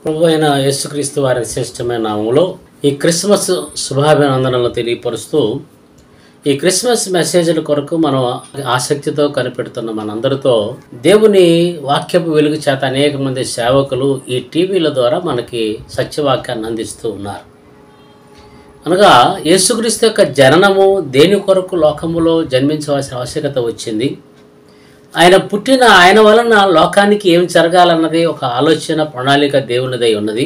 ప్రభు అయిన యేసుక్రీస్తు వారి శ్రేష్టమైన నామములో ఈ క్రిస్మస్ శుభాభినందనలు తెలియపరుస్తూ ఈ క్రిస్మస్ మెసేజ్ల కొరకు మనం ఆసక్తితో కనిపెడుతున్న మనందరితో దేవుని వాక్యపు వెలుగు చేత అనేక మంది సేవకులు ఈ టీవీల ద్వారా మనకి సత్యవాక్యాన్ని అందిస్తూ ఉన్నారు. అనగా యేసుక్రీస్తు యొక్క జననము దేని కొరకు లోకములో జన్మించవలసిన ఆవశ్యకత వచ్చింది, ఆయన వలన లోకానికి ఏం జరగాలన్నది ఒక ఆలోచన ప్రణాళిక దేవునిదై ఉన్నది.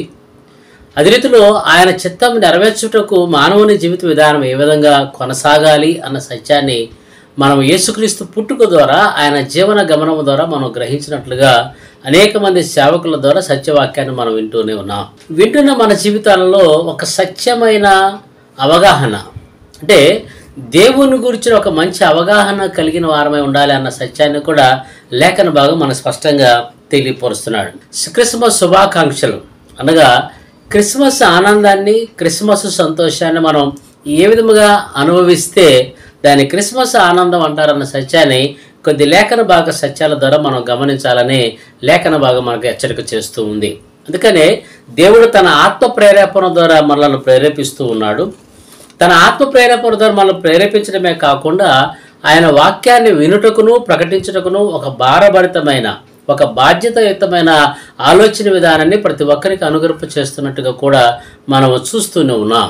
అదే రీతిలో ఆయన చిత్తం నెరవేర్చుటకు మానవుని జీవిత విధానం ఏ విధంగా కొనసాగాలి అన్న సత్యాన్ని మనం యేసుక్రీస్తు పుట్టుక ద్వారా ఆయన జీవన గమనము ద్వారా మనం గ్రహించినట్లుగా అనేక మంది సేవకుల ద్వారా సత్యవాక్యాన్ని మనం వింటూనే ఉన్నాం. వింటున్న మన జీవితాలలో ఒక సత్యమైన అవగాహన, అంటే దేవుని గురించి ఒక మంచి అవగాహన కలిగిన వారమై ఉండాలి అన్న సత్యాన్ని కూడా లేఖన భాగం మన స్పష్టంగా తెలియపరుస్తున్నాడు. క్రిస్మస్ శుభాకాంక్షలు అనగా క్రిస్మస్ ఆనందాన్ని, క్రిస్మస్ సంతోషాన్ని మనం ఏ విధముగా అనుభవిస్తే దాన్ని క్రిస్మస్ ఆనందం అంటారన్న సత్యాన్ని కొద్ది లేఖన భాగ సత్యాల ద్వారా మనం గమనించాలని లేఖన భాగం మనకు హెచ్చరిక చేస్తూ ఉంది. అందుకనే దేవుడు తన ఆత్మ ప్రేరేపణ ద్వారా మనల్ని ప్రేరేపిస్తూ ఉన్నాడు. తన ఆత్మ ప్రేరేపణ ద్వారా మనల్ని ప్రేరేపించడమే కాకుండా ఆయన వాక్యాన్ని వినుటకును ప్రకటించుటకును ఒక భారభరితమైన, ఒక బాధ్యతాయుతమైన ఆలోచన విధానాన్ని ప్రతి ఒక్కరికి అనుగ్రహం చేస్తున్నట్టుగా కూడా మనం చూస్తూనే ఉన్నాం.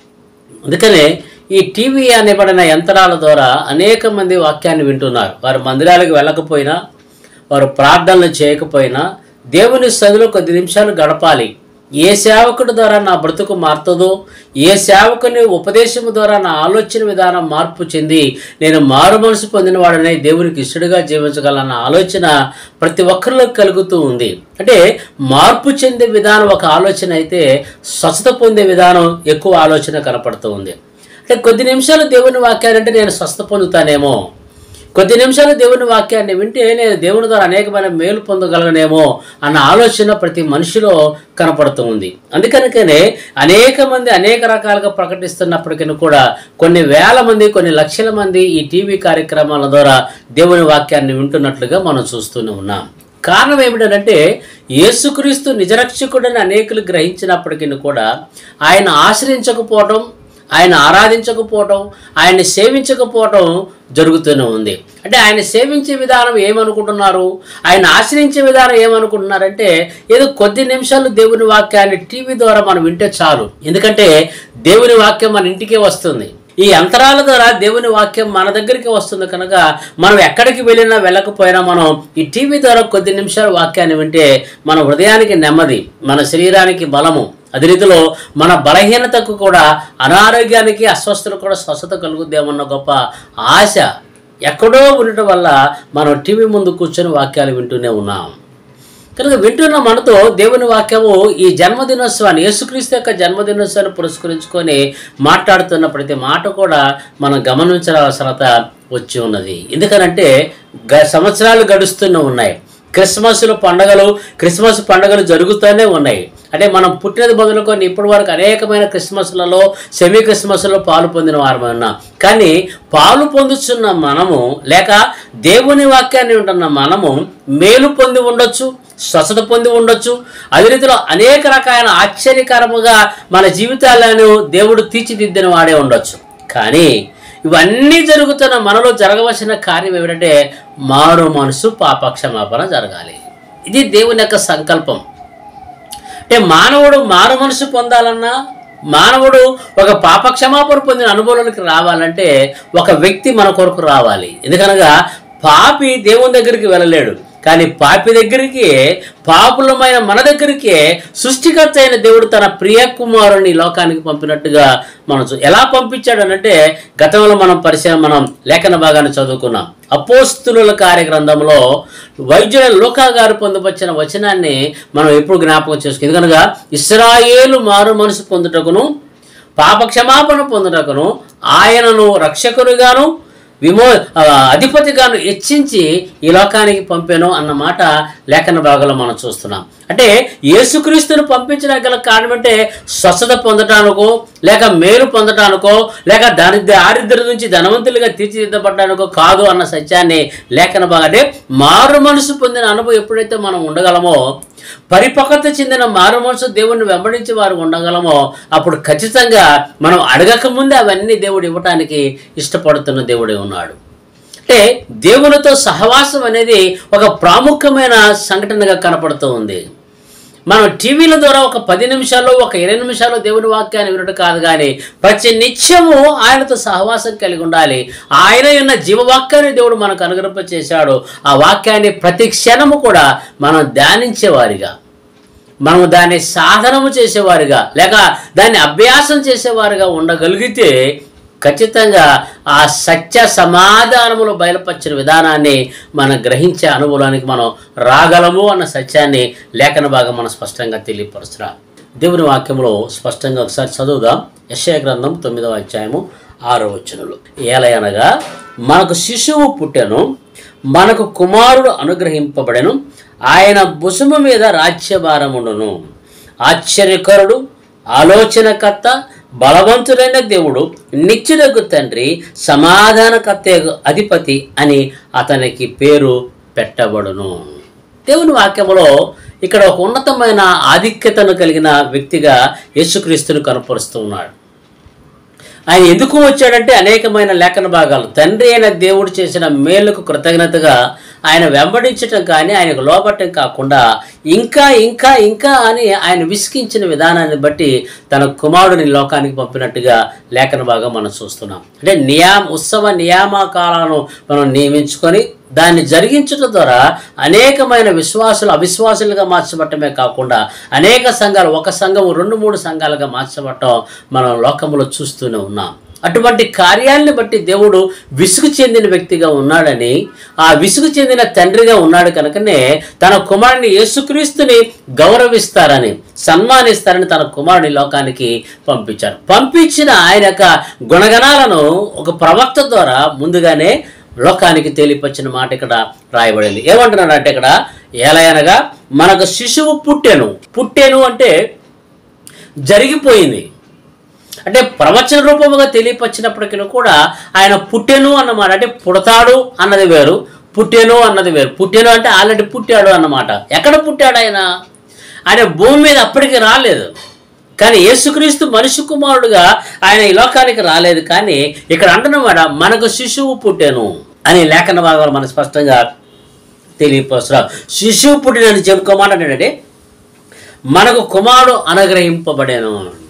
అందుకనే ఈ టీవీ అనబడిన యంత్రాల ద్వారా అనేక మంది వాక్యాన్ని వింటున్నారు. వారు మందిరాలకు వెళ్ళకపోయినా, వారు ప్రార్థనలు చేయకపోయినా దేవుని సన్నిధిలో కొద్ది నిమిషాలు గడపాలి. ఏ సేవకుడి ద్వారా నా బ్రతుకు మారుతుందో, ఏ సేవకుని ఉపదేశము ద్వారా నా ఆలోచన విధానం మార్పు చెంది నేను మారు మనసు పొందిన వాడనే దేవునికి ఇష్టడుగా జీవించగలన్న ఆలోచన ప్రతి ఒక్కరిలో కలుగుతూ ఉంది. అంటే మార్పు చెందే విధానం ఒక ఆలోచన అయితే, స్వస్థత పొందే విధానం ఎక్కువ ఆలోచన కనపడుతూ ఉంది. అంటే కొద్ది నిమిషాలు దేవుని వాక్యాన్ని అంటే నేను స్వస్థ పొందుతానేమో, కొద్ది నిమిషాలు దేవుని వాక్యాన్ని వింటే నేను దేవుని ద్వారా అనేకమైన మేలు పొందగలనేమో అన్న ఆలోచన ప్రతి మనిషిలో కనపడుతూ ఉంది. అందుకనికనే అనేక మంది అనేక రకాలుగా ప్రకటిస్తున్నప్పటికీ కూడా కొన్ని వేల మంది, కొన్ని లక్షల మంది ఈ టీవీ కార్యక్రమాల ద్వారా దేవుని వాక్యాన్ని వింటున్నట్లుగా మనం చూస్తూనే ఉన్నాం. కారణం ఏమిటంటే యేసుక్రీస్తు నిజరక్షకుడని అనేకులు గ్రహించినప్పటికీ కూడా ఆయన ఆశ్రయించకపోవడం, ఆయన ఆరాధించకపోవటం, ఆయన్ని సేవించకపోవటం జరుగుతూనే ఉంది. అంటే ఆయన సేవించే విధానం ఏమనుకుంటున్నారు, ఆయన ఆశ్రయించే విధానం ఏమనుకుంటున్నారంటే ఏదో కొద్ది నిమిషాలు దేవుని వాక్యాన్ని టీవీ ద్వారా మనం వింటే చాలు, ఎందుకంటే దేవుని వాక్యం మన ఇంటికే వస్తుంది. ఈ యంత్రాల ద్వారా దేవుని వాక్యం మన దగ్గరికి వస్తుంది కనుక మనం ఎక్కడికి వెళ్ళినా వెళ్ళకపోయినా మనం ఈ టీవీ ద్వారా కొద్ది నిమిషాలు వాక్యాన్ని వింటే మన హృదయానికి నెమ్మది, మన శరీరానికి బలము, అదే రీతిలో మన బలహీనతకు కూడా, అనారోగ్యానికి, అస్వస్థతకు కూడా స్వస్థత కలుగుద్దేమన్న గొప్ప ఆశ ఎక్కడో ఉండటం వల్ల మనం టీవీ ముందు కూర్చొని వాక్యాలు వింటూనే ఉన్నాం. కనుక వింటున్న మనతో దేవుని వాక్యము ఈ జన్మదినోత్సవాన్ని, యేసుక్రీస్తు యొక్క జన్మదినోత్సవాన్ని పురస్కరించుకొని మాట్లాడుతున్న ప్రతి మాట కూడా మనం గమనించాల్సిన అవసరత వచ్చి ఉన్నది. ఎందుకనంటే సంవత్సరాలు గడుస్తూనే ఉన్నాయి. క్రిస్మస్ పండుగలు జరుగుతూనే ఉన్నాయి. అంటే మనం పుట్టినది మొదలుకొని ఇప్పటి వరకు అనేకమైన క్రిస్మస్లలో, సెమీ క్రిస్మస్లో పాలు పొందిన వారమే ఉన్నాం. కానీ పాలు పొందుతున్న మనము, లేక దేవుని వాక్యాన్ని ఉంటున్న మనము మేలు పొంది ఉండొచ్చు, స్వస్థత పొంది ఉండొచ్చు. అదే రీతిలో అనేక రకాల ఆశ్చర్యకరముగా మన జీవితాలను దేవుడు తీర్చిదిద్దిన వాడే ఉండొచ్చు. కానీ ఇవన్నీ జరుగుతున్న మనలో జరగవలసిన కార్యం ఏమిటంటే మారు మనసు, పాపక్షమాపణ జరగాలి. ఇది దేవుని యొక్క సంకల్పం. అంటే మానవుడు మారు మనసు పొందాలన్నా, మానవుడు ఒక పాపక్షమాపణ పొందిన అనుభవానికి రావాలంటే ఒక వ్యక్తి మన కొరకు రావాలి. ఎందుకనగా పాపి దేవుని దగ్గరికి వెళ్ళలేడు, కానీ పాపి దగ్గరికి, పాపులమైన మన దగ్గరికే సృష్టికర్త అయిన దేవుడు తన ప్రియ కుమారుని లోకానికి పంపినట్టుగా మనం ఎలా పంపించాడు అనంటే గతంలో మనం లేఖన భాగాన్ని చదువుకున్నాం. అపోస్తుల కార్యగ్రంథంలో వైద్యుల లూకా గారు పొందుపరిచిన వచనాన్ని మనం ఎప్పుడు జ్ఞాపకం చేసుకుంది. ఎందుకనగా ఇశ్రాయేలు మారు మనసు పొందుటకును, పాపక్షమాపణ పొందుటకును ఆయనను రక్షకునిగాను అధిపతిగాను హెచ్చించి ఈ లోకానికి పంపాను అన్న మాట లేఖన భాగంలో మనం చూస్తున్నాం. అంటే యేసుక్రీస్తును పంపించడానికి గల కారణం అంటే స్వస్థత పొందటానికో, లేక మేలు పొందటానికో, లేక దారిద్ర్యం నుంచి ధనవంతులుగా తీర్చిదిద్దబడటానికో కాదు అన్న సత్యాన్ని లేఖన భాగం, అంటే మారు మనసు పొందిన అనుభవం ఎప్పుడైతే మనం ఉండగలమో పరిపక్వత చెందిన మారుమనసు దేవుణ్ణి వెంబడించి వారు ఉండగలమో అప్పుడు ఖచ్చితంగా మనం అడగకముందే అవన్నీ దేవుడు ఇవ్వటానికి ఇష్టపడుతున్న దేవుడే ఉన్నాడు. అంటే దేవునితో సహవాసం అనేది ఒక ప్రాముఖ్యమైన సంఘటనగా కనపడుతూ ఉంది. మనం టీవీల ద్వారా ఒక 10 నిమిషాలు, ఒక 20 నిమిషాలు దేవుని వాక్యాన్ని వినడం కాదు, కానీ ప్రతి నిత్యము ఆయనతో సహవాసం కలిగి ఉండాలి. ఆయన ఉన్న జీవవాక్యాన్ని దేవుడు మనకు అనుగ్రహం చేశాడు. ఆ వాక్యాన్ని ప్రతి క్షణము కూడా మనం ధ్యానించేవారిగా, మనం దాన్ని సాధనము చేసేవారిగా, లేక దాన్ని అభ్యాసం చేసేవారిగా ఉండగలిగితే ఖచ్చితంగా ఆ సత్య సమాధానములు బయలుపరిచిన విధానాన్ని మనం గ్రహించే అనుభవానికి మనం రాగలము అన్న సత్యాన్ని లేఖన భాగం మనం స్పష్టంగా తెలియపరుస్తున్నా. దేవుని వాక్యంలో స్పష్టంగా ఒకసారి చదువుదాం. యెషయా గ్రంథం 9వ అధ్యాయము 6వ వచనంలో, ఏలయనగా మనకు శిశువు పుట్టెను, మనకు కుమారుడు అనుగ్రహింపబడెను, ఆయన భుజము మీద రాజ్యభారముండును, ఆశ్చర్యకరుడు, ఆలోచనకర్త, బలవంతుడైన దేవుడు, నిత్యుడగు తండ్రి, సమాధానకర్తయగు అధిపతి అని అతనికి పేరు పెట్టబడును. దేవుని వాక్యములో ఇక్కడ ఒక ఉన్నతమైన ఆధిక్యతను కలిగిన వ్యక్తిగా యేసుక్రీస్తును కనపరుస్తూ ఉన్నాడు. ఆయన ఎందుకు వచ్చాడంటే అనేకమైన లేఖన భాగాలు తండ్రి అయిన దేవుడు చేసిన మేలుకు కృతజ్ఞతగా ఆయన వెంబడించటం కానీ ఆయనకు లోబట్టం కాకుండా ఇంకా ఇంకా ఇంకా అని ఆయన విసిగించిన విధానాన్ని బట్టి తన కుమారుడిని లోకానికి పంపినట్టుగా లేఖన భాగం మనం చూస్తున్నాం. అంటే ఉత్సవ నియామకాలను మనం నియమించుకొని దాన్ని జరిగించడం ద్వారా అనేకమైన విశ్వాసులు అవిశ్వాసులుగా మార్చబట్టమే కాకుండా అనేక సంఘాలు, ఒక సంఘం 2-3 సంఘాలుగా మార్చబట్టం మనం లోకంలో చూస్తూనే ఉన్నాం. అటువంటి కార్యాలను బట్టి దేవుడు విసుగు చెందిన వ్యక్తిగా ఉన్నాడని, ఆ విసుగు చెందిన తండ్రిగా ఉన్నాడు కనుకనే తన కుమారుని యేసుక్రీస్తుని గౌరవిస్తారని, సన్మానిస్తారని తన కుమారుని లోకానికి పంపించారు. పంపించిన ఆయన యొక్క గుణగణాలను ఒక ప్రవక్త ద్వారా ముందుగానే లోకానికి తెలియపరిచిన మాట ఇక్కడ రాయబడింది. ఏమంటున్నాడంటే ఇక్కడ, ఏలయనగా మనకు శిశువు పుట్టెను అంటే జరిగిపోయింది. అంటే ప్రవచన రూపముగా తెలియపరిచినప్పటికీ కూడా ఆయన పుట్టెను అన్నమాట. అంటే పుడతాడు అన్నది వేరు, పుట్టెను అన్నది వేరు. పుట్టెను అంటే ఆల్రెడీ పుట్టాడు అన్నమాట. ఎక్కడ పుట్టాడు ఆయన? ఆయన భూమి మీద అప్పటికి రాలేదు, కానీ యేసుక్రీస్తు మనిషి కుమారుడుగా ఆయన ఈ లోకానికి రాలేదు. కానీ ఇక్కడ అంటున్నమాట మనకు శిశువు పుట్టెను అని లేఖన భాగాలు మనకు స్పష్టంగా తెలియపరుస్తున్నారు. శిశువు పుట్టినని చెప్పుకోమంటే మనకు కుమారుడు అనుగ్రహింపబడేను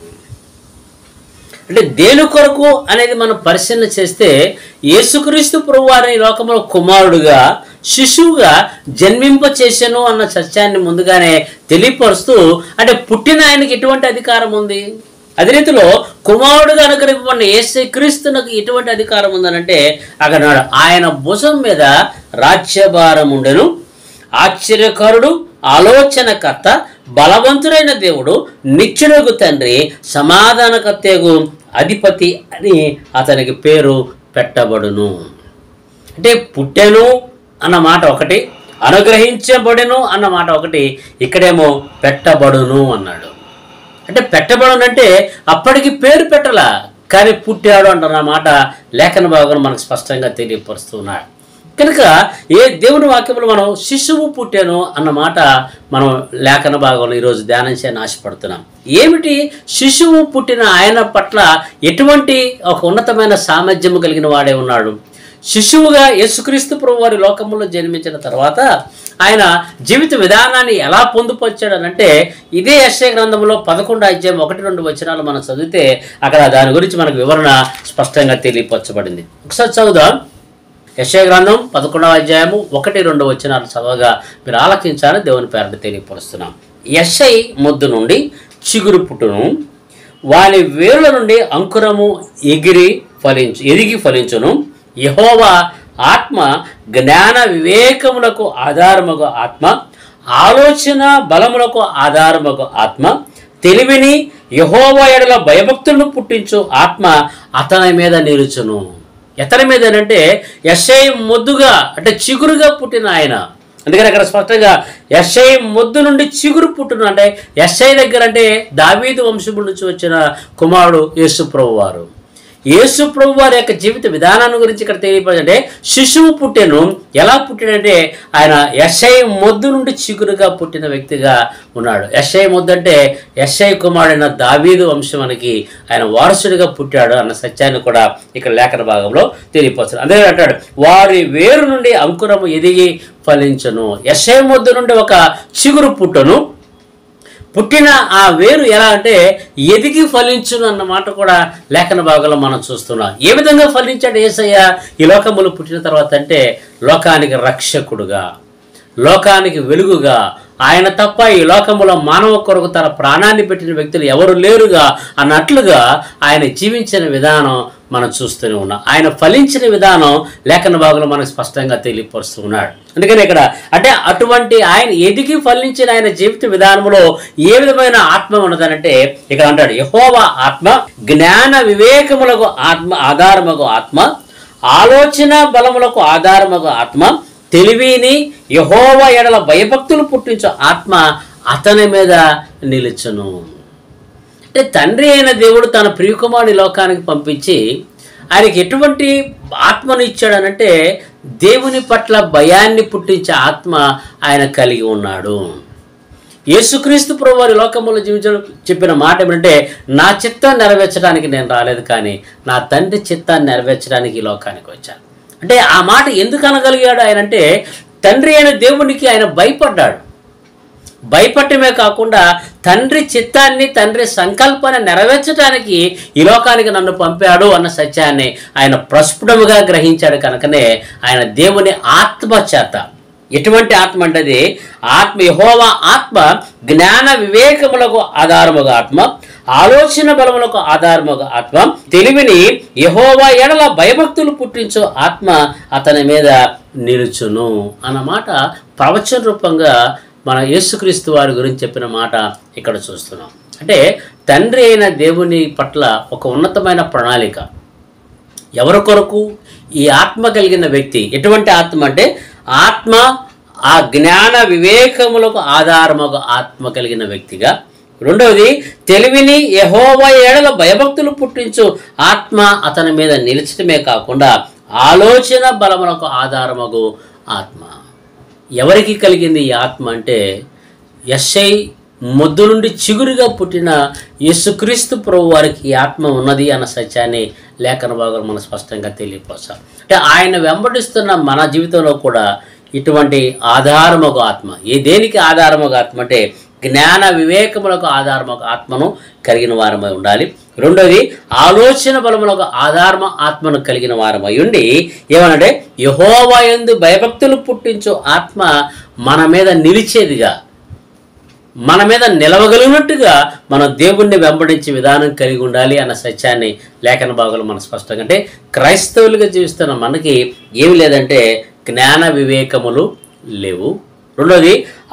అంటే దేని కొరకు అనేది మనం పరిశీలన చేస్తే యేసుక్రీస్తు ప్రభువారిని ఈ లోకంలో కుమారుడుగా, శిశువుగా జన్మింప చేశాను అన్న సత్యాన్ని ముందుగానే తెలియపరుస్తూ, అంటే పుట్టిన ఆయనకి ఎటువంటి అధికారం ఉంది? అదే రీతిలో కుమారుడుగా అనుగ్రహింపబడిన యేసుక్రీస్తునకు ఎటువంటి అధికారం ఉందనంటే అక్కడ ఆయన భుజం మీద రాజ్యభారం ఉండెను, ఆశ్చర్యకరుడు, ఆలోచనకర్త, బలవంతుడైన దేవుడు, నిత్యుడగు తండ్రి, సమాధానకర్తయగు అధిపతి అని అతనికి పేరు పెట్టబడును. అంటే పుట్టెను అన్న మాట ఒకటి, అనుగ్రహించబడును అన్న మాట ఒకటి, ఇక్కడేమో పెట్టబడును అన్నాడు. అంటే పెట్టబడునంటే అప్పటికి పేరు పెట్టలా, కానీ పుట్టాడు అంటున్న మాట లేఖన భాగం మనకు స్పష్టంగా తెలియపరుస్తున్నాడు. కనుక దేవుని వాక్యంలో మనం శిశువు పుట్టాను అన్న మాట మనం లేఖన భాగంలో ఈరోజు ధ్యానం చేయని ఆశపడుతున్నాం. ఏమిటి శిశువు పుట్టిన ఆయన పట్ల ఎటువంటి ఒక ఉన్నతమైన సామర్థ్యము కలిగిన వాడే ఉన్నాడు? శిశువుగా యేసుక్రీస్తు ప్రభు వారి లోకంలో జన్మించిన తర్వాత ఆయన జీవిత విధానాన్ని ఎలా పొందుపరిచాడనంటే ఇదే యెషయా గ్రంథంలో 11వ అధ్యాయం 1-2 వచనాలు మనం చదివితే అక్కడ దాని గురించి మనకు వివరణ స్పష్టంగా తెలియపరచబడింది. ఒకసారి చదువుదాం. యెషయా గ్రంథం 11వ అధ్యాయము 1-2 వచనాలు చదవగా మీరు ఆలకించాలని దేవుని పేరట తెలియపరుస్తున్నాం. యెషయి మొద్దు నుండి చిగురు పుట్టును, వాని వేరుల నుండి అంకురము ఎరిగి ఫలించును. యెహోవా ఆత్మ జ్ఞాన వివేకములకు ఆధారముగా ఆత్మ, ఆలోచన బలములకు ఆధారముగా ఆత్మ, తెలివిని యెహోవా యెడల భయభక్తులను పుట్టించు ఆత్మ అతని మీద నిలుచును. ఎతని మీద అంటే యెషయి మొద్దుగా అంటే చిగురుగా పుట్టిన ఆయన. అందుకని అక్కడ స్పష్టంగా యెషయి మొద్దు నుండి చిగురు పుట్టును అంటే యెషయి దగ్గర అంటే దావీదు వంశము నుంచి వచ్చిన కుమారుడు యేసు ప్రభువారు. యేసు ప్రభు వారి యొక్క జీవిత విధానాన్ని గురించి ఇక్కడ తెలియపడంటే శిశువు పుట్టెను. ఎలా పుట్టాడంటే ఆయన యెషయి మొద్దు నుండి చిగురుగా పుట్టిన వ్యక్తిగా ఉన్నాడు. యెషయి మొద్దు అంటే యెషయి కుమారుడైన దావీదు వంశమానికి ఆయన వారసుడిగా పుట్టాడు అన్న సత్యాన్ని కూడా ఇక్కడ లేఖన భాగంలో తెలియపరుచారు. అందుకే అంటాడు, వారి వేరు నుండి అంకురము ఎదిగి ఫలించును. యెషయి మొద్దు నుండి ఒక చిగురు పుట్టిన ఆ వేరు ఎలా అంటే ఎదిగి ఫలించును అన్న మాట కూడా లేఖన భాగంలో మనం చూస్తున్నాం. ఏ విధంగా ఫలించాడు యేసయ్య ఈ లోకములు పుట్టిన తర్వాత అంటే లోకానికి రక్షకుడుగా, లోకానికి వెలుగుగా, ఆయన తప్ప ఈ లోకములో మానవ కొరకు తన ప్రాణాన్ని పెట్టిన వ్యక్తులు ఎవరు లేరుగా అన్నట్లుగా ఆయన జీవించిన విధానం మనం చూస్తూనే ఉన్నాం. ఆయన ఫలించిన విధానం లేఖన భాగంలో మనకు స్పష్టంగా తెలియపరుస్తూ ఉన్నాడు. అందుకని ఇక్కడ అంటే అటువంటి ఆయన ఎదిగి ఫలించిన ఆయన జీవిత విధానంలో ఏ విధమైన ఆత్మ ఉన్నదనంటే ఇక్కడ అంటాడు, యెహోవా ఆత్మ, జ్ఞాన వివేకములకు ఆత్మ, ఆధారముకు ఆత్మ, ఆలోచన బలములకు ఆధారముకు ఆత్మ, తెలివిని యెహోవా ఎడల భయభక్తులు పుట్టించు ఆత్మ అతని మీద నిలుచును. అంటే తండ్రి అయిన దేవుడు తన ప్రియకుమారుని లోకానికి పంపించి ఆయనకి ఎటువంటి ఆత్మను ఇచ్చాడనంటే దేవుని పట్ల భయాన్ని పుట్టించే ఆత్మ ఆయన కలిగి ఉన్నాడు. యేసుక్రీస్తు ప్రభు వారి లోకములో జీవించడం చెప్పిన మాట ఏమంటే, నా చిత్తాన్ని నెరవేర్చడానికి నేను రాలేదు, కానీ నా తండ్రి చిత్తాన్ని నెరవేర్చడానికి ఈ లోకానికి వచ్చాను. అంటే ఆ మాట ఎందుకు అనగలిగాడు ఆయన అంటే తండ్రి అయిన దేవునికి ఆయన భయపడ్డాడు. భయపడటమే కాకుండా తండ్రి చిత్తాన్ని, తండ్రి సంకల్పాన్ని నెరవేర్చడానికి ఈ లోకానికి నన్ను పంపాడు అన్న సత్యాన్ని ఆయన ప్రస్ఫుటముగా గ్రహించాడు. కనుకనే ఆయన దేవుని ఆత్మ చేత, ఎటువంటి ఆత్మ అంటే ఆత్మ, యెహోవా ఆత్మ, జ్ఞాన వివేకములకు ఆధారముగా ఆత్మ, ఆలోచన బలములకు ఆధారముగా ఆత్మ, తెలివిని యెహోవా ఎడల భయభక్తులు పుట్టించు ఆత్మ అతని మీద నిలుచును అన్నమాట ప్రవచన రూపంగా మన యేసుక్రీస్తు వారి గురించి చెప్పిన మాట ఇక్కడ చూస్తున్నాం. అంటే తండ్రి అయిన దేవుని పట్ల ఒక ఉన్నతమైన ప్రణాళిక. ఎవరి కొరకు? ఈ ఆత్మ కలిగిన వ్యక్తి. ఎటువంటి ఆత్మ అంటే ఆత్మ, ఆ జ్ఞాన వివేకములకు ఆధారముగా ఆత్మ కలిగిన వ్యక్తిగా. రెండవది, తెలివిని యెహోవా ఎడల భయభక్తులు పుట్టించు ఆత్మ అతని మీద నిలిచడమే కాకుండా ఆలోచన బలములకు ఆధారమగు ఆత్మ. ఎవరికి కలిగింది ఈ ఆత్మ అంటే యెషయి మొద్దు నుండి చిగురుగా పుట్టిన యేసుక్రీస్తు ప్రభు వారికి ఈ ఆత్మ ఉన్నది అన్న సత్యాన్ని లేఖన భాగంలో మనం స్పష్టంగా తెలియపరచాలి. అంటే ఆయన వెంబడిస్తున్న మన జీవితంలో కూడా ఇటువంటి ఆధారమగు ఆత్మ, దేనికి ఆధారమగు ఆత్మ అంటే జ్ఞాన వివేకములకు ఆధారమగు ఆత్మను కలిగిన వారమై ఉండాలి. రెండోది, ఆలోచన బలములకు ఆత్మను కలిగిన వారమై ఉండి ఏమనంటే యెహోవా యందు భయభక్తులు పుట్టించు ఆత్మ మన మీద నిలిచేదిగా, మన మీద నిలవగలిగినట్టుగా మనం దేవుణ్ణి వెంబడించే విధానం కలిగి ఉండాలి అన్న సత్యాన్ని లేఖన భాగంలో మనం స్పష్టంగా. అంటే క్రైస్తవులుగా జీవిస్తున్న మనకి ఏమి లేదంటే జ్ఞాన వివేకములు లేవు. రెండోది,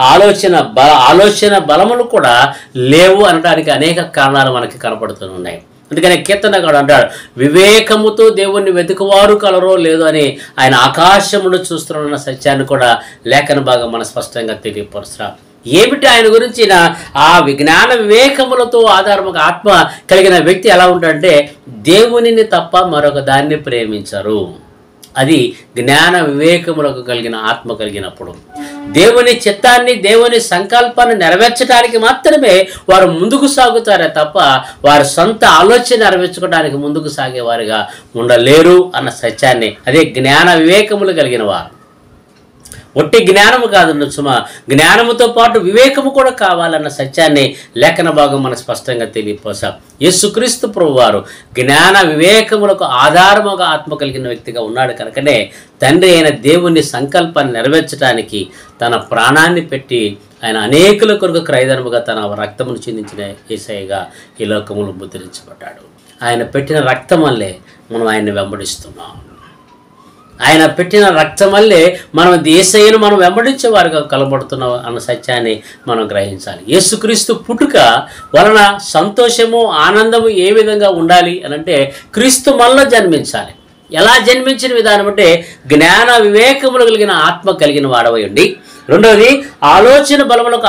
ఆలోచన బలములు కూడా లేవు అనడానికి అనేక కారణాలు మనకి కనపడుతున్నాయి. అందుకని కీర్తనగాడు అంటాడు, వివేకముతో దేవుణ్ణి వెతుకువారు కలరో లేదో అని ఆయన ఆకాశమును చూస్తున్న సత్యాన్ని కూడా లేఖన భాగం మనం స్పష్టంగా తెలియపరుస్తున్నాం. ఏమిటి ఆయన గురించిన ఆ విజ్ఞాన వివేకములతో ఆధారముగా ఆత్మ కలిగిన వ్యక్తి ఎలా ఉంటాడంటే దేవునిని తప్ప మరొక దాన్ని ప్రేమించరు. అది జ్ఞాన వివేకములకు కలిగిన ఆత్మ కలిగినప్పుడు దేవుని చిత్తాన్ని, దేవుని సంకల్పాన్ని నెరవేర్చడానికి మాత్రమే వారు ముందుకు సాగుతారే తప్ప వారి సొంత ఆలోచన నెరవేర్చుకోవడానికి ముందుకు సాగేవారుగా ఉండలేరు అన్న సత్యాన్ని, అదే జ్ఞాన వివేకములు కలిగిన వారు. ఒట్టి జ్ఞానము కాదు సుమా, జ్ఞానముతో పాటు వివేకము కూడా కావాలన్న సత్యాన్ని లేఖన భాగం మనకు స్పష్టంగా తెలియపోసాం. యేసుక్రీస్తు ప్రభువారు జ్ఞాన వివేకములకు ఆధారముగా ఆత్మ కలిగిన వ్యక్తిగా ఉన్నాడు. కనుకనే తండ్రి అయిన దేవుని సంకల్పాన్ని నెరవేర్చడానికి తన ప్రాణాన్ని పెట్టి ఆయన అనేకుల కొరకు క్రయధనముగా తన రక్తమును చిందించిన యేసయ్యగా ఈ లోకములు ముద్రించబడ్డాడు. ఆయన పెట్టిన రక్తం వల్లే మనం ఆయన్ని వెంబడిస్తున్నాం. ఆయన పెట్టిన రక్తం వల్లే మనం యేసయ్యను మనం వెంబడించేవారుగా కలబడుతున్నాం అన్న సత్యాన్ని మనం గ్రహించాలి. యేసుక్రీస్తు పుట్టుక వలన సంతోషము, ఆనందము ఏ విధంగా ఉండాలి అని అంటే క్రీస్తు మనలో జన్మించాలి. ఎలా జన్మించిన విధానం అంటే జ్ఞాన వివేకములు కలిగిన ఆత్మ కలిగిన వాడవై ఉండి రెండవది ఆలోచన బలములకు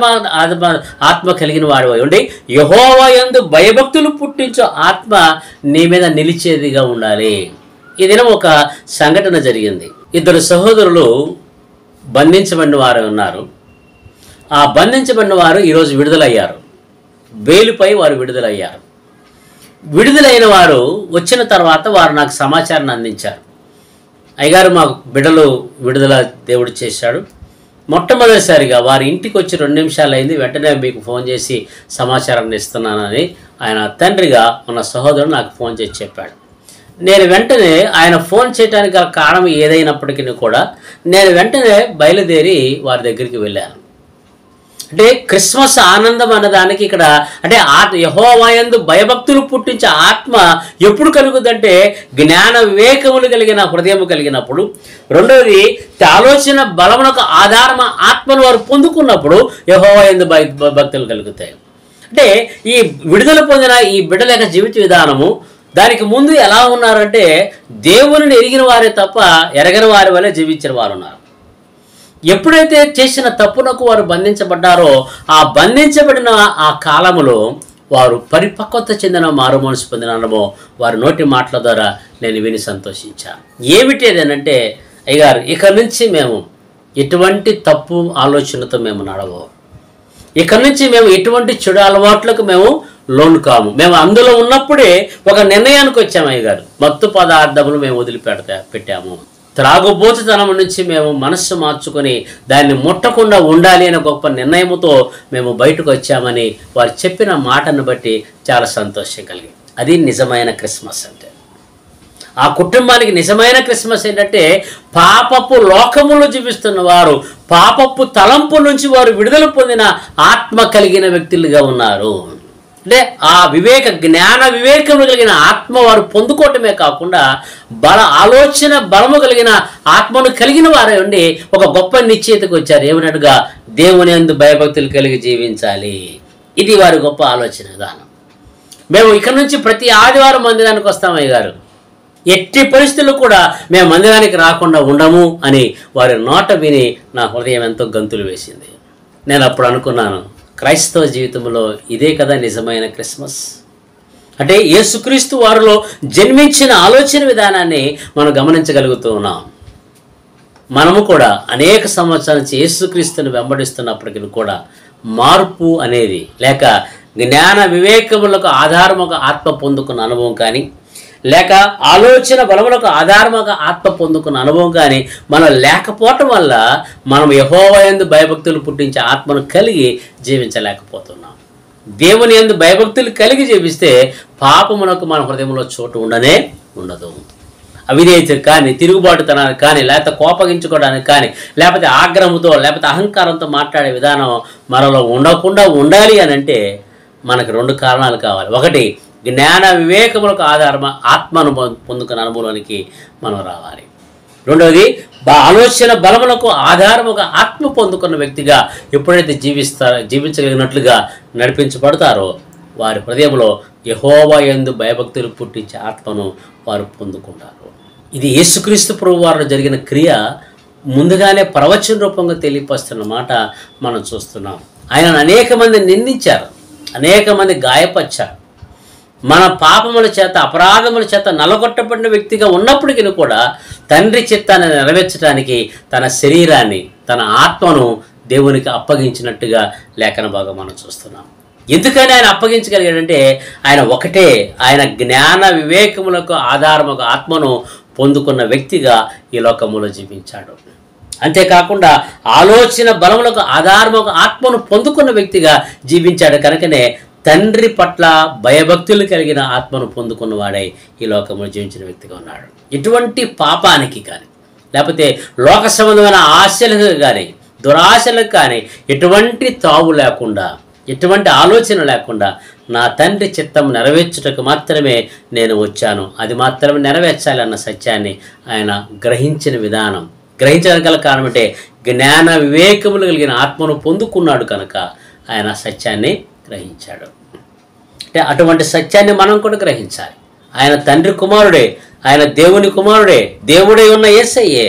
ఆత్మ కలిగిన వాడు ఉండి యెహోవా యందు భయభక్తులు పుట్టించు ఆత్మ నీ మీద నిలిచేదిగా ఉండాలి. ఈ దినం ఒక సంఘటన జరిగింది. ఇద్దరు సహోదరులు బంధించబడిన వారు ఉన్నారు. ఆ బంధించబడిన వారు ఈరోజు విడుదలయ్యారు. బెయిలుపై వారు విడుదలయ్యారు. విడుదలైన వారు వచ్చిన తర్వాత వారు నాకు సమాచారాన్ని అందించారు. అయ్యగారు, మాకు బిడ్డలు విడుదల దేవుడు చేశాడు. మొట్టమొదటిసారిగా వారి ఇంటికి వచ్చి 2 నిమిషాలు అయింది, వెంటనే మీకు ఫోన్ చేసి సమాచారాన్ని ఇస్తున్నానని ఆయన తండ్రిగా ఉన్న సహోదరుడు నాకు ఫోన్ చేసి చెప్పాడు. నేను వెంటనే ఆయన ఫోన్ చేయడానికి గల కారణం ఏదైనప్పటికీ కూడా నేను వెంటనే బయలుదేరి వారి దగ్గరికి వెళ్ళాను. అంటే క్రిస్మస్ ఆనందం అన్నదానికి ఇక్కడ అంటే యెహోవా యందు భయభక్తులు పుట్టించే ఆత్మ ఎప్పుడు కలుగుతుందంటే జ్ఞాన వివేకములు కలిగిన హృదయం కలిగినప్పుడు. రెండవది ఆలోచన బలమునకు ఆధారమ ఆత్మను వారు పొందుకున్నప్పుడు యెహోవా యందు భక్తులు కలుగుతాయి. అంటే ఈ విడుదల పొందిన ఈ బిడ్డల యొక్క జీవిత విధానము దానికి ముందు ఎలా ఉన్నారంటే దేవునిని ఎరిగిన వారే తప్ప ఎరగని వారి వల్ల జీవించిన వారు ఉన్నారు. ఎప్పుడైతే చేసిన తప్పునకు వారు బంధించబడ్డారో ఆ బంధించబడిన ఆ కాలములో వారు పరిపక్వత చెందిన మారు మనసు పొందిన అనుభవం వారి నోటి మాటల ద్వారా నేను విని సంతోషించాను. ఏమిటి అదేనంటే, అయ్యగారు, ఇక నుంచి మేము ఎటువంటి తప్పు ఆలోచనతో మేము నడవము. ఇక నుంచి మేము ఎటువంటి చెడు అలవాట్లకు మేము లోను కాము. మేము అందులో ఉన్నప్పుడే ఒక నిర్ణయానికి వచ్చాము. అయ్యగారు, మత్తు పదార్థములు మేము పెట్టాము. త్రాగుబోతుతనం నుంచి మేము మనస్సు మార్చుకొని దాన్ని ముట్టకుండా ఉండాలి అనే గొప్ప నిర్ణయంతో మేము బయటకు వచ్చామని వారు చెప్పిన మాటను బట్టి చాలా సంతోషం కలిగింది. అది నిజమైన క్రిస్మస్ అంటే. ఆ కుటుంబానికి నిజమైన క్రిస్మస్ ఏంటంటే పాపపు లోకములో జీవిస్తున్న వారు, పాపపు తలంపు నుంచి వారు విడుదల పొందిన ఆత్మ కలిగిన వ్యక్తులుగా ఉన్నారు. అంటే ఆ జ్ఞాన వివేకము కలిగిన ఆత్మ వారు పొందుకోవటమే కాకుండా ఆలోచన బలము కలిగిన ఆత్మను కలిగిన వారే ఉండి ఒక గొప్ప నిశ్చయితకు వచ్చారు. ఏమన్నట్టుగా దేవుని యందు భయభక్తులు కలిగి జీవించాలి. ఇది వారి గొప్ప ఆలోచన విధానం. మేము ఇక్కడ నుంచి ప్రతి ఆదివారం మందిరానికి వస్తాం. అయ్యగారు, ఎట్టి పరిస్థితుల్లో కూడా మేము మందిరానికి రాకుండా ఉండము అని వారి నోట విని నా హృదయం ఎంతో గంతులు వేసింది. నేను అప్పుడు అనుకున్నాను, క్రైస్తవ జీవితంలో ఇదే కదా నిజమైన క్రిస్మస్. అంటే యేసుక్రీస్తు వారిలో జన్మించిన ఆలోచన విధానాన్ని మనం గమనించగలుగుతూ ఉన్నాం. మనము కూడా అనేక సంవత్సరాల నుంచి యేసుక్రీస్తుని వెంబడిస్తున్నప్పటికీ కూడా మార్పు అనేది లేక జ్ఞాన వివేకములకు ఆధారముగా ఆత్మ పొందుకున్న అనుభవం కానీ లేక ఆలోచన బలములకు ఆధారముగా ఆత్మ పొందుకున్న అనుభవం కానీ మనం లేకపోవటం వల్ల మనం యెహోవా యందు భయభక్తులు పుట్టించే ఆత్మను కలిగి జీవించలేకపోతున్నాం. దేవుని యందు భయభక్తులు కలిగి జీవిస్తే పాపమునకు మన హృదయంలో చోటు ఉండదు. అవిధేయతకు కానీ, తిరుగుబాటుతనానికి కానీ, లేకపోతే కోపగించుకోవడానికి కానీ, లేకపోతే ఆగ్రహంతో లేకపోతే అహంకారంతో మాట్లాడే విధానం మనలో ఉండకుండా ఉండాలి అని అంటే మనకు 2 కారణాలు కావాలి. ఒకటి, జ్ఞాన వివేకములకు ఆధారమ ఆత్మను పొందుకున్న అనుభవానికి మనం రావాలి. రెండవది, ఆలోచన బలములకు ఆధారముగా ఆత్మ పొందుకున్న వ్యక్తిగా ఎప్పుడైతే జీవించగలిగినట్లుగా నడిపించబడతారో వారి హృదయంలో యెహోవా యందు భయభక్తులు పుట్టించే ఆత్మను వారు పొందుకుంటారు. ఇది యేసుక్రీస్తు ప్రభువు వారిలో జరిగిన క్రియ ముందుగానే ప్రవచన రూపంగా తెలియపరుస్తున్న మాట మనం చూస్తున్నాం. ఆయన అనేక మంది నిందించారు, అనేక మంది గాయపరిచారు. మన పాపముల చేత అపరాధముల చేత నలగొట్టబడిన వ్యక్తిగా ఉన్నప్పటికీ కూడా తండ్రి చిత్తాన్ని నెరవేర్చడానికి తన శరీరాన్ని తన ఆత్మను దేవునికి అప్పగించినట్టుగా లేఖన భాగం మనం చూస్తున్నాం. ఎందుకని ఆయన అప్పగించగలిగాడంటే ఆయన జ్ఞాన వివేకములకు ఆధారముగా ఆత్మను పొందుకున్న వ్యక్తిగా ఈ లోకములో జీవించాడు. అంతేకాకుండా ఆలోచన బలములకు ఆధారముగా ఆత్మను పొందుకున్న వ్యక్తిగా జీవించాడు. కనుకనే తండ్రి పట్ల భయభక్తులు కలిగిన ఆత్మను పొందుకున్నవాడై ఈ లోకంలో జీవించిన వ్యక్తిగా ఉన్నాడు. ఎటువంటి పాపానికి కానీ లేకపోతే లోక సంబంధమైన ఆశలకు కానీ దురాశలకు కానీ ఎటువంటి తావు లేకుండా, ఎటువంటి ఆలోచన లేకుండా నా తండ్రి చిత్తం నెరవేర్చుటకు మాత్రమే నేను వచ్చాను, అది మాత్రమే నెరవేర్చాలి అన్న సత్యాన్ని ఆయన గ్రహించిన విధానం, గ్రహించడానికి గల కారణం అంటే జ్ఞాన వివేకములు కలిగిన ఆత్మను పొందుకున్నాడు కనుక ఆయన సత్యాన్ని గ్రహించాడు. అంటే అటువంటి సత్యాన్ని మనం కూడా గ్రహించాలి. ఆయన తండ్రి కుమారుడే, ఆయన దేవుని కుమారుడే, దేవుడై ఉన్న యేసయ్యే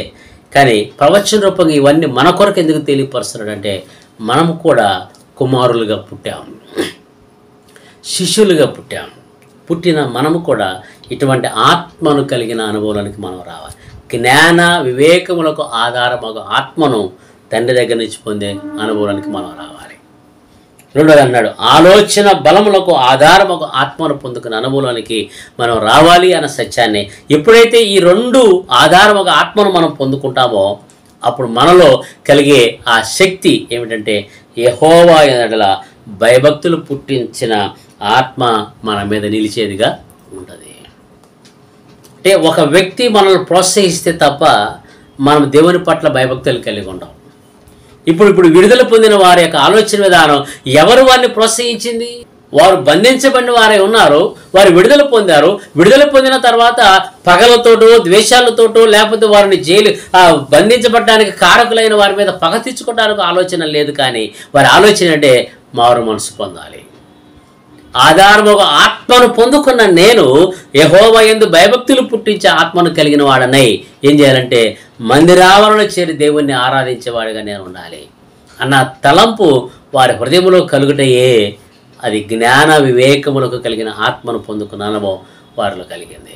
కానీ ప్రవచన రూపంగా ఇవన్నీ మన కొరకు ఎందుకు తెలియపరుస్తున్నాడంటే మనము కూడా కుమారులుగా పుట్టాము, శిష్యులుగా పుట్టాము. పుట్టిన మనము కూడా ఇటువంటి ఆత్మను కలిగిన అనుభవానికి మనం రావాలి. జ్ఞాన వివేకములకు ఆధారమగు ఆత్మను తండ్రి దగ్గర నుంచి పొందే అనుభవానికి మనం రావాలి. రెండోది అన్నాడు, ఆలోచన బలములకు ఆధారమగు ఆత్మను పొందుకునే అనుభవానికి మనం రావాలి అన్న సత్యాన్ని. ఎప్పుడైతే ఈ రెండు ఆధారమగు ఆత్మను మనం పొందుకుంటామో అప్పుడు మనలో కలిగే ఆ శక్తి ఏమిటంటే యెహోవా ఎడల భయభక్తులు పుట్టించిన ఆత్మ మన మీద నిలిచేదిగా ఉంటుంది. అంటే ఒక వ్యక్తి మనల్ని ప్రోత్సహిస్తే తప్ప మనం దేవుని పట్ల భయభక్తులు కలిగి ఉంటాం. ఇప్పుడు విడుదల పొందిన వారి యొక్క ఆలోచన విధానం ఎవరు వారిని ప్రోత్సహించింది? వారు బంధించబడిన వారే ఉన్నారు, వారు విడుదల పొందారు. విడుదల పొందిన తర్వాత పగలతోటో ద్వేషాలతోటో లేకపోతే వారిని జైలు బంధించబడడానికి కారకులైన వారి మీద పగ తెచ్చుకోవడానికి ఆలోచన లేదు. కానీ వారి ఆలోచన అంటే మారు మనసు పొందాలి. ఆధారముగా ఆత్మను పొందుకున్న నేను యెహోవా యందు భయభక్తులు పుట్టించే ఆత్మను కలిగిన వాడనై ఏం చేయాలంటే మందిరావరణలో చేరి దేవుణ్ణి ఆరాధించేవాడిగా నేను ఉండాలి అన్న తలంపు వారి హృదయంలో కలుగుటయే అది జ్ఞాన వివేకములకు కలిగిన ఆత్మను పొందుకున్న అనుభవం వారిలో కలిగింది.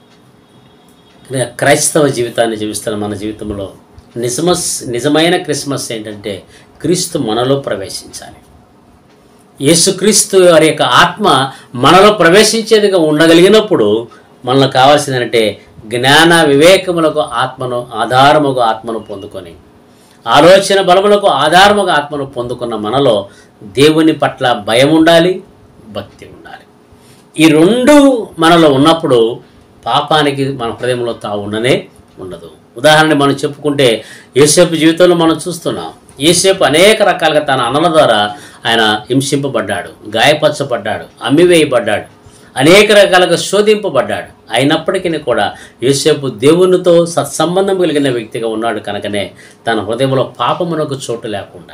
క్రైస్తవ జీవితాన్ని జీవిస్తున్న మన జీవితంలో నిజమైన క్రిస్మస్ ఏంటంటే క్రీస్తు మనలో ప్రవేశించాలి. యేసుక్రీస్తు వారి యొక్క ఆత్మ మనలో ప్రవేశించేదిగా ఉండగలిగినప్పుడు మనలో కావాల్సిందంటే జ్ఞాన వివేకములకు ఆత్మను ఆధారముగా ఆత్మను పొందుకొని ఆలోచన బలములకు ఆధారముగా ఆత్మను పొందుకున్న మనలో దేవుని పట్ల భయం ఉండాలి, భక్తి ఉండాలి. ఈ రెండు మనలో ఉన్నప్పుడు పాపానికి మన హృదయంలో తావు ఉండదు. ఉదాహరణ మనం చెప్పుకుంటే యోసేపు జీవితంలో మనం చూస్తున్నాం. యోసేపు అనేక రకాలుగా తన అన్నల ద్వారా ఆయన హింసింపబడ్డాడు, గాయపరచబడ్డాడు, అమ్మివేయబడ్డాడు, అనేక రకాలుగా శోధింపబడ్డాడు. అయినప్పటికీ కూడా యోసేపు దేవునితో సత్సంబంధం కలిగిన వ్యక్తిగా ఉన్నాడు. కనుకనే తన హృదయంలో పాపమునకు చోటు లేకుండా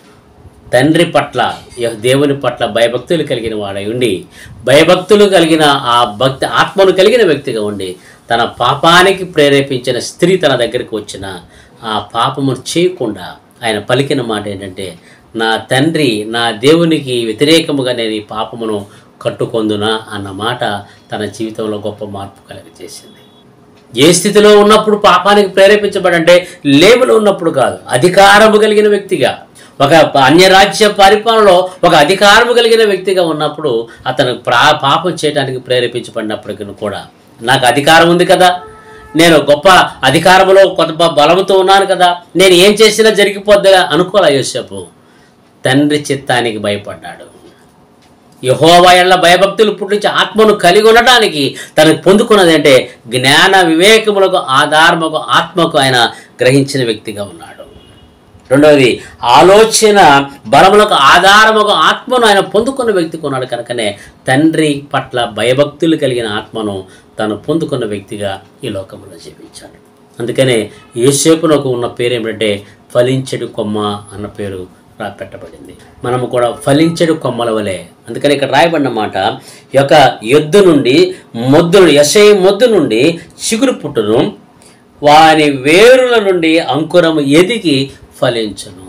తండ్రి పట్ల దేవుని పట్ల భయభక్తులు కలిగిన వాడై ఉండి భయభక్తులు కలిగిన ఆ భక్తి ఆత్మను కలిగిన వ్యక్తిగా ఉండి తన పాపానికి ప్రేరేపించిన స్త్రీ తన దగ్గరికి వచ్చిన ఆ పాపమును చేయకుండా ఆయన పలికిన మాట ఏంటంటే నా తండ్రి నా దేవునికి వ్యతిరేకముగా నేను ఈ పాపమును కట్టుకొందునా అన్న మాట తన జీవితంలో గొప్ప మార్పు కలిగజేసింది. ఏ స్థితిలో ఉన్నప్పుడు పాపానికి ప్రేరేపించబడంటే లేబులో ఉన్నప్పుడు కాదు, అధికారము కలిగిన వ్యక్తిగా ఒక అన్యరాజ్య పరిపాలనలో ఒక అధికారము కలిగిన వ్యక్తిగా ఉన్నప్పుడు అతను పాపం చేయడానికి ప్రేరేపించబడినప్పటికీ కూడా నాకు అధికారం ఉంది కదా, నేను గొప్ప అధికారంలో కొత్త బలంతో ఉన్నాను కదా, నేను ఏం చేసినా జరిగిపోద్దిగా అనుకోలే. యోసేపు తండ్రి చిత్తానికి భయపడ్డాడు. యెహోవా యందు భయభక్తులు పుట్టించి ఆత్మను కలిగి ఉండటానికి తనకు పొందుకున్నది అంటే జ్ఞాన వివేకములకు ఆధారముకు ఆత్మకు ఆయన గ్రహించిన వ్యక్తిగా ఉన్నాడు. రెండవది ఆలోచన బలములకు ఆధారముకు ఆత్మను ఆయన పొందుకున్న వ్యక్తిగా ఉన్నాడు. కనుకనే తండ్రి పట్ల భయభక్తులు కలిగిన ఆత్మను తను పొందుకున్న వ్యక్తిగా ఈ లోకంలో జీవించాడు. అందుకనే యోసేపునకు ఉన్న పేరు ఏమిటంటే ఫలించెడు కొమ్మ అన్న పేరు పెట్టబడింది. మనము కూడా ఫలించెడు కొమ్మల వలె. అందుకని ఇక్కడ రాయబడిన మాట ఈ యొక్క యొద్దు నుండి మొద్దును యెషయి మొద్దు నుండి చిగురు పుట్టును, వాని వేరుల నుండి అంకురము ఎదిగి ఫలించును.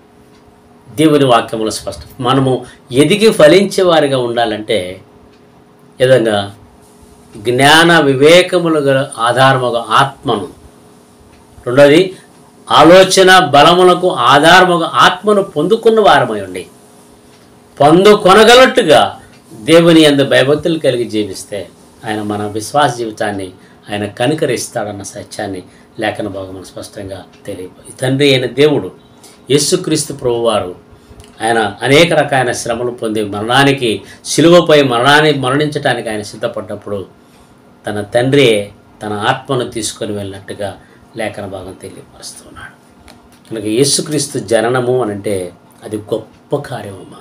దేవుని వాక్యములు స్పష్టం. మనము ఎదిగి ఫలించే వారిగా ఉండాలంటే విధంగా జ్ఞాన వివేకములు గల ఆధారముగా ఆత్మను, రెండోది ఆలోచన బలములకు ఆధారముగా ఆత్మను పొందుకున్న వారమై ఉండి పొందుకొనగలట్టుగా దేవుని యందు భయభక్తులు కలిగి జీవిస్తే ఆయన మన విశ్వాస జీవితాన్ని ఆయన కనికరిస్తాడన్న సత్యాన్ని లేఖన భాగం స్పష్టంగా తెలియదు. తండ్రి అయిన దేవుడు యేసుక్రీస్తు ప్రభువారు ఆయన అనేక రకాలైన శ్రమలు పొంది మరణానికి శిలువపై మరణించడానికి ఆయన సిద్ధపడ్డప్పుడు తన తండ్రి తన ఆత్మను తీసుకొని వెళ్ళినట్టుగా లేఖన భాగం తెలియపరుస్తున్నాడు. కనుక యేసుక్రీస్తు జననము అనంటే అది గొప్ప కార్యమమ్మా.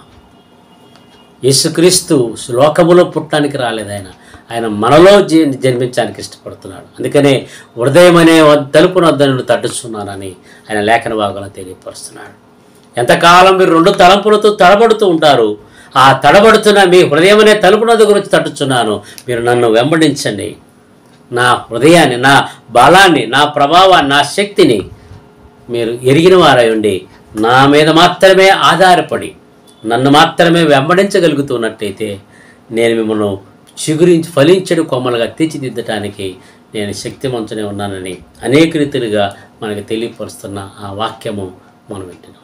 యేసుక్రీస్తు లోకములో పుట్టడానికి రాలేదు, ఆయన మనలో జన్మించడానికి ఇష్టపడుతున్నాడు. అందుకనే హృదయం అనే తలుపున వద్దను తట్టుచున్నానని ఆయన లేఖన భాగంలో తెలియపరుస్తున్నాడు. ఎంతకాలం మీరు రెండు తలంపులతో తడబడుతూ ఉంటారు, ఆ తడబడుతున్న మీ హృదయం అనే తలుపున గురించి తట్టుచున్నాను, మీరు నన్ను వెంబడించండి, నా హృదయాన్ని, నా బలాన్ని, నా ప్రభావాన్ని, నా శక్తిని మీరు ఎరిగిన వారై ఉండి నా మీద మాత్రమే ఆధారపడి నన్ను మాత్రమే వెంబడించగలుగుతున్నట్టయితే నేను మిమ్మల్ని చిగురించి ఫలించడు కొమ్మలుగా తీర్చిదిద్దటానికి నేను శక్తిమంతునే ఉన్నానని అనేక రీతిలుగా మనకు తెలియపరుస్తున్న ఆ వాక్యము మనం వింటున్నాం.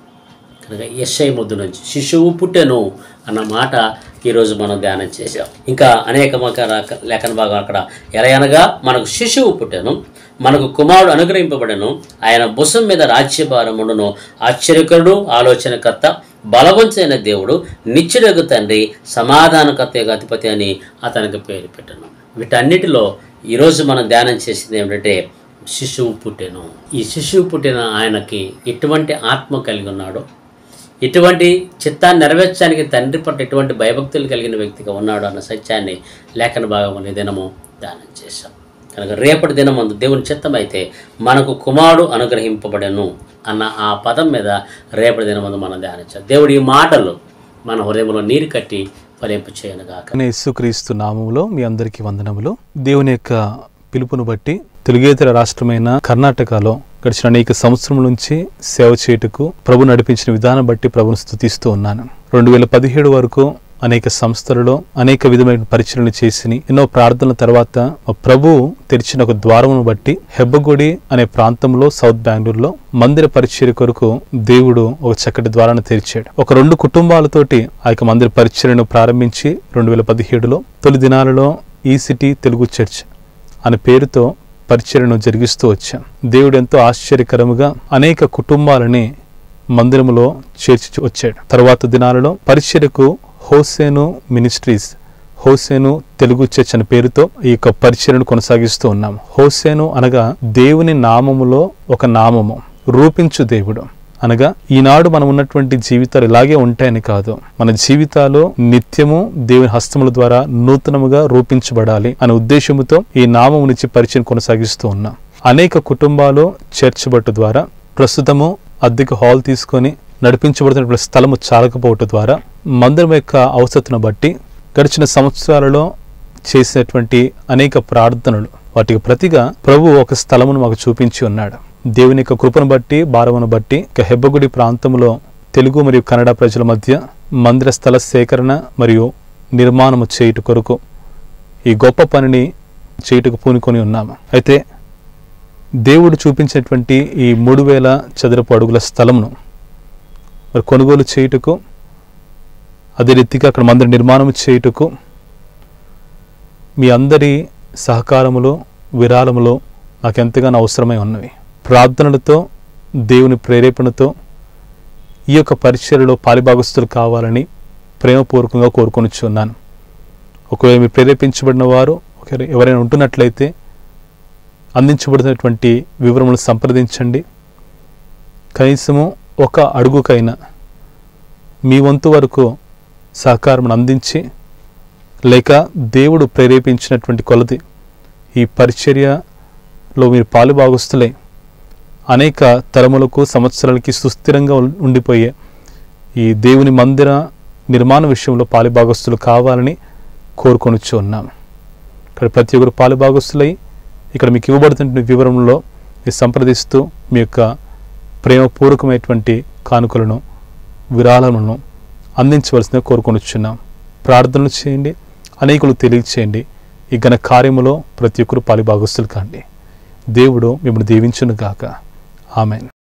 కనుక యెషయా మొద్దు నుంచి శిశువు పుట్టెను అన్న మాట ఈరోజు మనం ధ్యానం చేసాం. ఇంకా అనేక లేఖన భాగం అక్కడ ఎలా అనగా మనకు శిశువు పుట్టెను, మనకు కుమారుడు అనుగ్రహింపబడెను, ఆయన భుజం మీద రాజ్యభారం ఉండును, ఆశ్చర్యకరుడు, ఆలోచనకర్త, బలవంతుడైన దేవుడు, నిత్యుడగు తండ్రి, సమాధానకర్త యొక్క అధిపతి అని అతనికి పేరు పెట్టెను. వీటన్నిటిలో ఈరోజు మనం ధ్యానం చేసింది ఏమిటంటే శిశువు పుట్టెను. ఈ శిశువు పుట్టిన ఆయనకి ఎటువంటి ఆత్మ కలిగి ఉన్నాడో, ఎటువంటి చిత్తాన్ని నెరవేర్చడానికి తండ్రి పట్ల ఎటువంటి భయభక్తులు కలిగిన వ్యక్తిగా ఉన్నాడు అన్న సత్యాన్ని లేఖన భాగం అనే దినము ధ్యానం చేశాం. కనుక రేపటి దినమందు దేవుని చిత్తం అయితే మనకు కుమారుడు అనుగ్రహింపబడెను అన్న ఆ పదం మీద రేపటి దినమందు మనం ధ్యానించాం. దేవుడి ఈ మాటలు మన హృదయంలో నీరు కట్టి ఫలింపు చేయనుగాక. యేసుక్రీస్తు నామములో మీ అందరికీ వందనములు. దేవుని యొక్క పిలుపును బట్టి తెలుగేతర రాష్ట్రమైన కర్ణాటకలో గడిచిన అనేక సంవత్సరముల నుంచి సేవ చేయుటకు ప్రభు నడిపించిన విధానం బట్టి ప్రభును స్తుతిస్తూ ఉన్నాను. 2017 వరకు అనేక సంస్థలలో అనేక విధమైన పరిచయలు చేసి ఎన్నో ప్రార్థనల తర్వాత ప్రభు తెరిచిన ఒక ద్వారమును బట్టి హెబ్బగుడి అనే ప్రాంతంలో సౌత్ బెంగళూరులో మందిర పరిచర్య కొరకు దేవుడు ఒక చక్కటి ద్వారాన్ని తెరిచాడు. ఒక 2 కుటుంబాలతోటి ఆ యొక్క మందిర పరిచర్యను ప్రారంభించి 2017లో తొలి దినాలలో ఈ సిటీ తెలుగు చర్చ్ అనే పేరుతో పరిచర్యను జరిగిస్తూ వచ్చాం. దేవుడు ఎంతో ఆశ్చర్యకరముగా అనేక కుటుంబాలని మందిరములో చేర్చి వచ్చాడు. తర్వాత దినాలలో పరిచర్యకు Hosanna ministries, Hosanna Telugu church అనే పేరుతో ఈ యొక్క పరిచర్యను కొనసాగిస్తూ ఉన్నాం. హోసేను అనగా దేవుని నామములో ఒక నామము, రూపించు దేవుడు అనగా ఈనాడు మనం ఉన్నటువంటి జీవితాలు ఇలాగే ఉంటాయని కాదు, మన జీవితాలు నిత్యము దేవుని హస్తముల ద్వారా నూతనముగా రూపించబడాలి అనే ఉద్దేశముతో ఈ నామము నుంచి పరిచయం కొనసాగిస్తూ ఉన్నాం. అనేక కుటుంబాలు చర్చ్ బట్టు ద్వారా ప్రస్తుతము అద్దెకు హాల్ తీసుకొని నడిపించబడుతున్న స్థలము చాలకపోవటం ద్వారా మందిరం యొక్క అవసరతను బట్టి గడిచిన సంవత్సరాలలో చేసినటువంటి అనేక ప్రార్థనలు వాటికి ప్రతిగా ప్రభు ఒక స్థలమును మాకు చూపించి ఉన్నాడు. దేవుని యొక్క కృపను బట్టి, భారమును బట్టి హెబ్బగుడి ప్రాంతంలో తెలుగు మరియు కన్నడ ప్రజల మధ్య మందిర స్థల సేకరణ మరియు నిర్మాణము చేయుట కొరకు ఈ గొప్ప పనిని చేయుటకు పూనుకొని ఉన్నాము. అయితే దేవుడు చూపించినటువంటి ఈ 3000 చదరపు అడుగుల స్థలమును మరి కొనుగోలు చేయుటకు, అదే రీతిగా అక్కడ మందిర నిర్మాణం చేయుటకు మీ అందరి సహకారములు, విరాళములు నాకు ఎంతగానో అవసరమై ఉన్నవి. ప్రార్థనలతో, దేవుని ప్రేరేపణతో ఈ యొక్క పరిచర్యలో పాలిభాగస్తులు కావాలని ప్రేమపూర్వకంగా కోరుకొనిచున్నాను. ఒకవేళ మీరు ప్రేరేపించబడిన వారు ఎవరైనా ఉంటున్నట్లయితే అందించబడినటువంటి వివరములు సంప్రదించండి. కనీసము ఒక అడుగుకైనా మీ వంతు వరకు సహకారం అందించి, లేక దేవుడు ప్రేరేపించినటువంటి కొలది ఈ పరిచర్యలో మీరు పాలుభాగస్తులై అనేక తరములకు, సంవత్సరాలకి సుస్థిరంగా ఉండిపోయే ఈ దేవుని మందిర నిర్మాణ విషయంలో పాలుభాగస్తులు కావాలని కోరుకొనిచ్చు ఉన్నాము. ఇక్కడ ప్రతి ఒక్కరు పాలుభాగస్తులై ఇక్కడ మీకు ఇవ్వబడుతున్న వివరంలో మీరు సంప్రదిస్తూ మీ యొక్క ప్రేమపూర్వకమైనటువంటి కానుకలను, విరాళములను అందించవలసిందిగా కోరుకొనిచున్నాం. ప్రార్థనలు చేయండి, అనేకులు తెలియచేయండి. ఈ ఘన కార్యములో ప్రతి ఒక్కరు పాలుభాగస్తులు కాండి. దేవుడు మిమ్మల్ని దీవించును గాక. ఆమెన్.